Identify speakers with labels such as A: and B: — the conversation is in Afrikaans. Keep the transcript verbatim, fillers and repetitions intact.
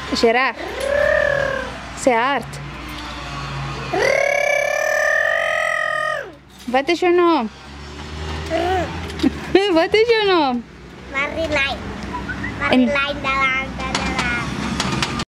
A: Giraff. Säg art. Wat is jou naam? Wat is jou naam?
B: Marjolein. Marjolein de Lange.